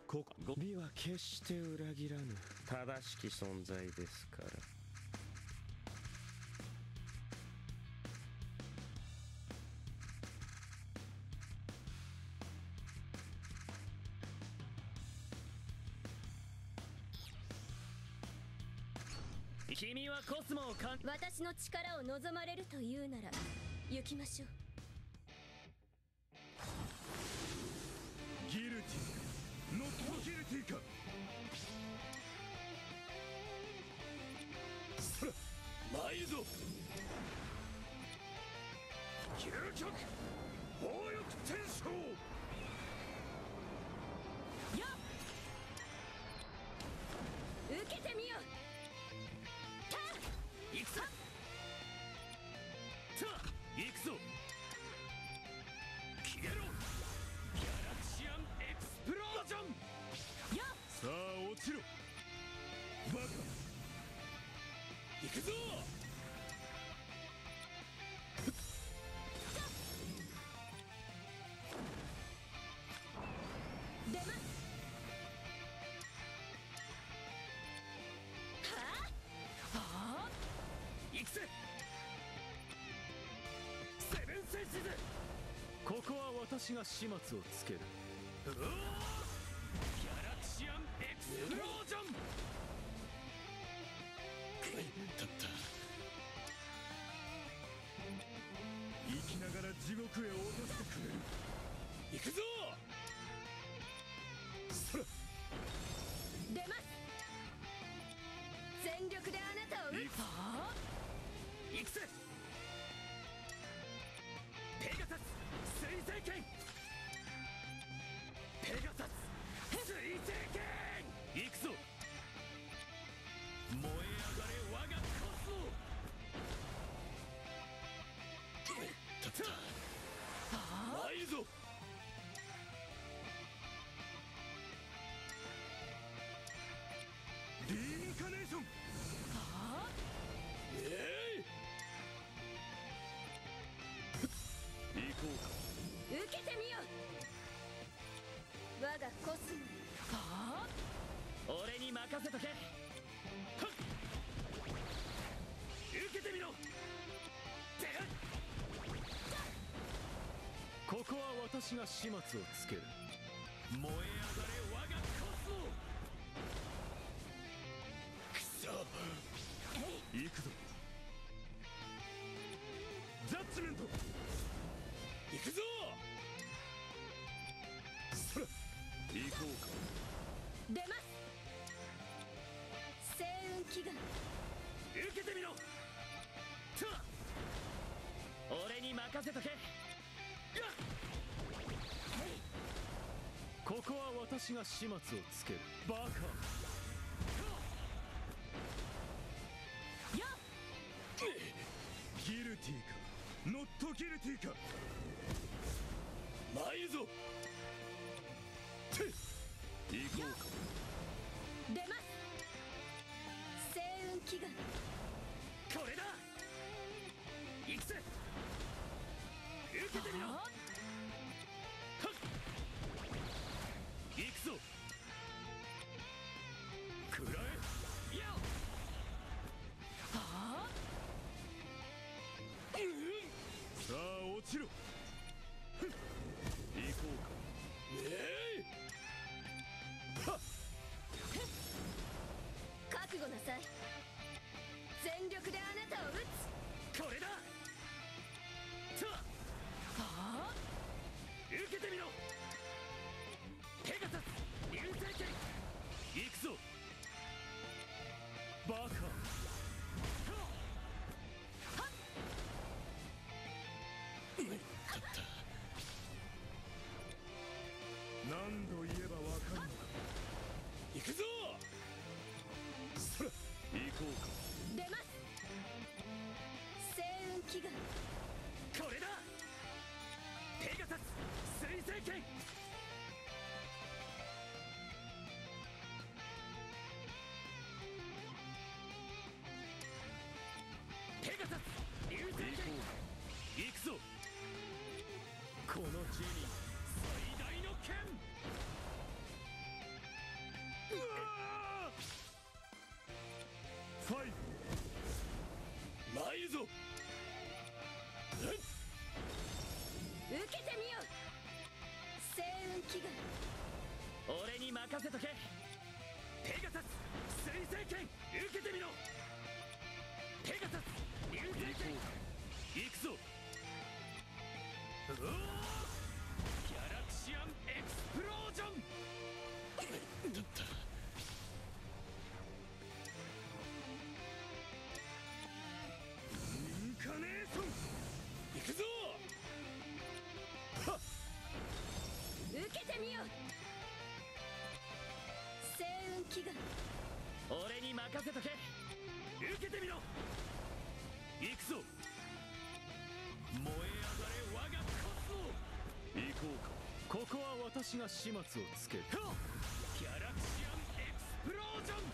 ここ美は決して裏切らぬ正しき存在ですから。 君はコスモを私の力を望まれるというなら行きましょう。 ギルティノットギルティか。さあ参るぞ。究極暴力転生。 やっ受けてみよ。 行くぞ。行くぞ。消えろ。ギャラクシアンエクスプロージョン。 やっさあ落ちろバカ。行くぞ。 出ます。 行くぜ。セブンセンシズ。 ここは私が始末をつける。 ギャラクシアンエクスプロージョン。 たった生きながら地獄へ落としてくれる。行くぞ。そら出ます。全力であなたを撃つ。 行くぜ。ペガサス水星剣。ペガサス水星剣。行くぞ。燃え上がれ我がコスモ。 たった参るぞ。リインカネーション。 行こうか。 受けてみよ。我がコスモ。 俺に任せとけ。受けてみろ。 ここは私が始末をつける。 燃え上がれ我がコスモ。 くそ行くぞ。 ジャッジメント。行くぞ。そら行こうか。 出ます。星雲祈願。 受けてみろ。俺に任せとけ。 ここは私が始末をつける。バカ。 ギルティかノットギルティか。参るぞ。 行こうか。 出ます。星雲祈願。 これだ。行くぜ。受けてみろ。行くぞ。 食らえ。 よっ。 さあ落ちろ。 行こうか。 覚悟なさい。全力であなたを撃つ。 これだ。受けてみろ。ペガサス流星剣。行くぞ。 バカ。 何度言えばわかるのか。行くぞ。そら行こうか。 出ます。星雲祈願。 これだ。ペガサス水星剣。ペガサス流星剣。行くぞ。このジェニー最大の剣。 任せとけ。ペガサス水星剣受けてみろ。ペガサス流星剣行くぞ。ギャラクシアンエクスプロージョン。 だったインカネーション行くぞ。はっ受けてみよ。星雲祈願。 俺に任せとけ。受けてみろ。行くぞ。燃え上がれ我がコスモ。 行こうか。 ここは私が始末をつける。ギャラクシアンエクスプロージョン。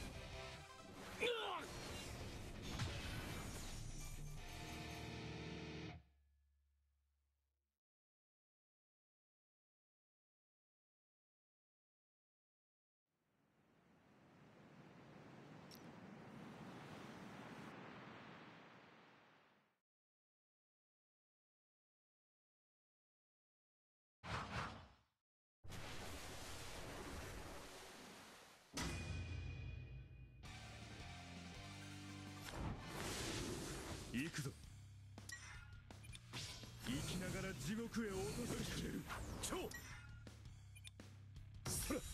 行くぞ。生きながら地獄へ落としてくれる。超そら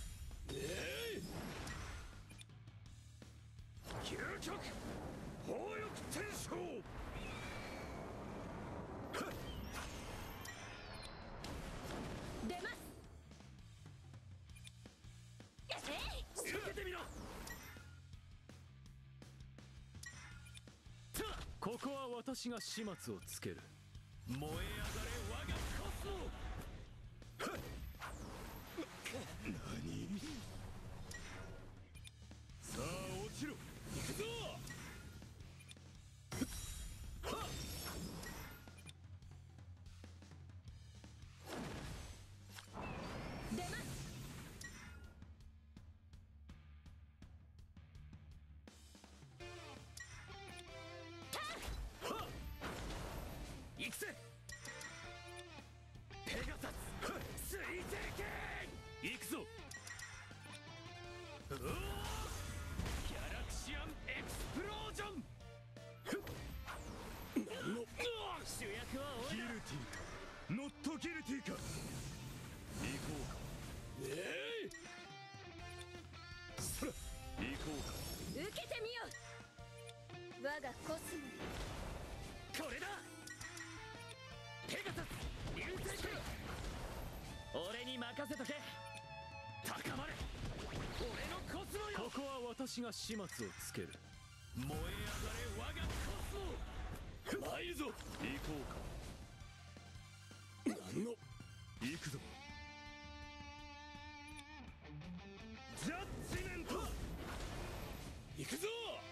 究極砲力天将。 出ます。 受けてみろ。ここは私が始末をつける。燃え上がれ我がコスモ。 何さあ落ちろ。行くぞ。 出ます。 行くぜ。ペガサス水星剣行くぞ。ギャラクシアンエクスプロージョン。主役は俺だ。 ギルティかノットギルティか。行こうか。そら行こうか。 受けてみよ。我がコスモ。 これだ。ペガサス流星剣。俺に任せとけ。高まれ俺のコスモよ。ここは私が始末をつける。燃え上がれ我がコスモ。 参るぞ。行こうか。何の行くぞ。ジャッジメント行くぞ。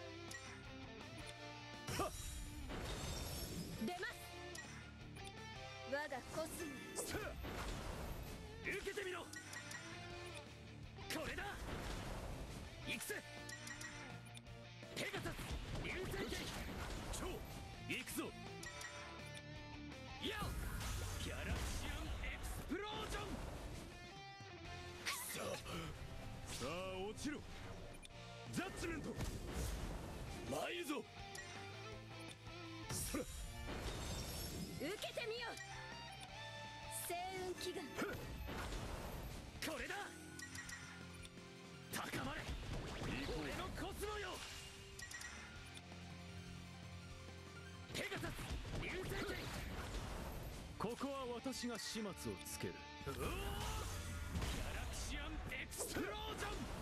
はっ出ます。我がコスモ。 さあ受けてみろ。これだ。行くぜ。ペガサス流星剣超行くぞ。ヤオギャラクシアンエクスプロージョン。 さあ落ちろ。ジャッジメント参るぞ。そら受けてみよ。星雲祈願。 これだ。高まれ俺のコスモよ。ペガサス流星剣。ここは私が始末をつける。ギャラクシアンエクスプロージョン。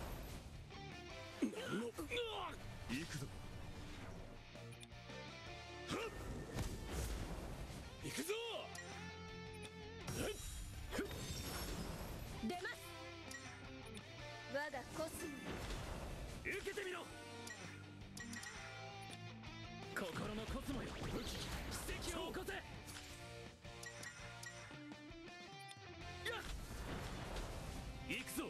行くぞ。はっ行くぞ。 出ます。我がコスモ。 受けてみろ。心のコスモよ奇跡を起こせ。行くぞ。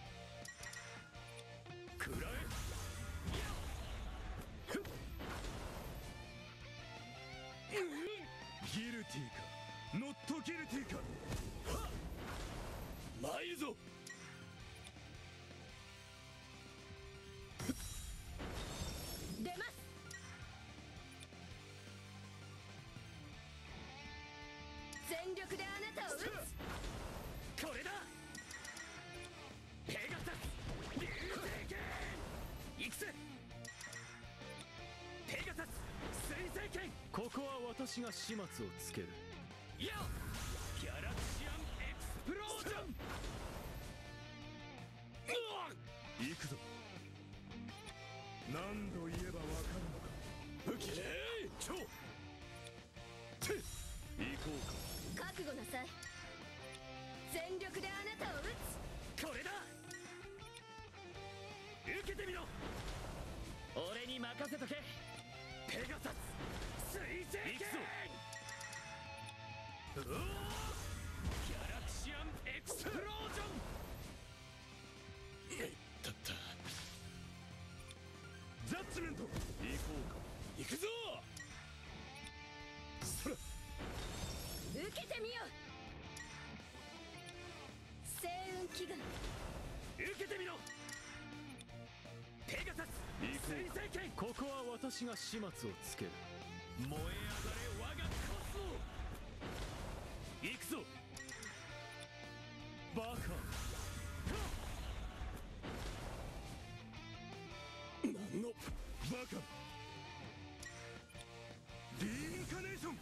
食らえ。 ギルティかノットギルティか。はっ参るぞ。 これだ。ペガサス流星剣。行くぜ。ペガサス水星剣。ここは私が始末をつける。よっギャラクシアンエクスプロージョン。 行くぞ。何度言えばわかるのか。武器超て行こうか。 覚悟なさい。全力であなたを撃つ。 これだ。受けてみろ。俺に任せとけ。ペガサス水星剣。ギャラクシアンエクスプロージョン。 たったジャッジメント行こうか。行くぞ。そら受けてみよう。星雲祈願。 受けてみろ。ペガサス水星剣。ここは私が始末をつける。燃え上がれ我がコスモ。行くぞバカ。 何のバカ。リインカネーション。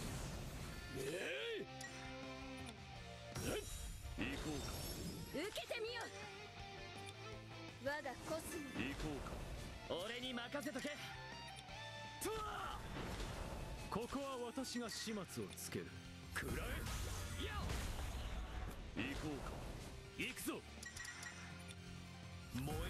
行こうか。 受けてみよう。我がコスモ。 行こうか。 俺に任せとけ。トワー。ここは私が始末をつける。食らえ。よ行こうか。 行くぞ。燃え